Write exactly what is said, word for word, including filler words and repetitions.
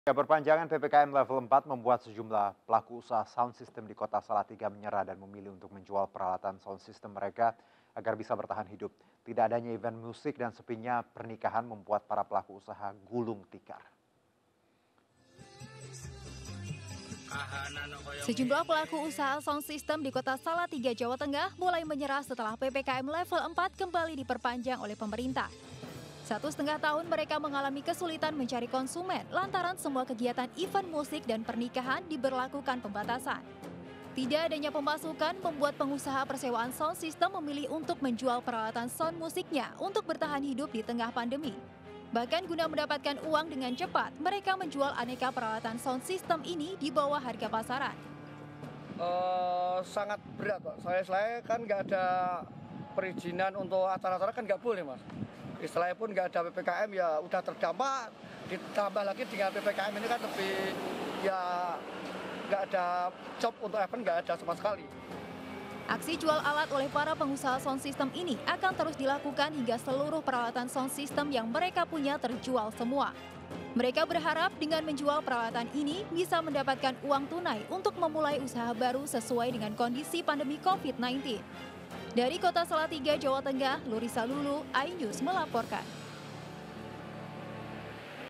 Ya, perpanjangan P P K M level empat membuat sejumlah pelaku usaha sound system di kota Salatiga menyerah dan memilih untuk menjual peralatan sound system mereka agar bisa bertahan hidup. Tidak adanya event musik dan sepinya pernikahan membuat para pelaku usaha gulung tikar. Sejumlah pelaku usaha sound system di kota Salatiga, Jawa Tengah mulai menyerah setelah P P K M level empat kembali diperpanjang oleh pemerintah. Satu setengah tahun mereka mengalami kesulitan mencari konsumen lantaran semua kegiatan event musik dan pernikahan diberlakukan pembatasan. Tidak adanya pemasukan membuat pengusaha persewaan sound system memilih untuk menjual peralatan sound musiknya untuk bertahan hidup di tengah pandemi. Bahkan guna mendapatkan uang dengan cepat, mereka menjual aneka peralatan sound system ini di bawah harga pasaran. Uh, sangat berat, Pak. Saya, saya kan nggak ada perizinan untuk acara-acara kan nggak boleh, Mas. Istilahnya pun nggak ada P P K M ya udah terdampak, ditambah lagi dengan P P K M ini kan lebih ya nggak ada job untuk event, nggak ada sama sekali. Aksi jual alat oleh para pengusaha sound system ini akan terus dilakukan hingga seluruh peralatan sound system yang mereka punya terjual semua. Mereka berharap dengan menjual peralatan ini bisa mendapatkan uang tunai untuk memulai usaha baru sesuai dengan kondisi pandemi covid sembilan belas. Dari kota Salatiga, Jawa Tengah, Lurisa Lulu, iNews melaporkan.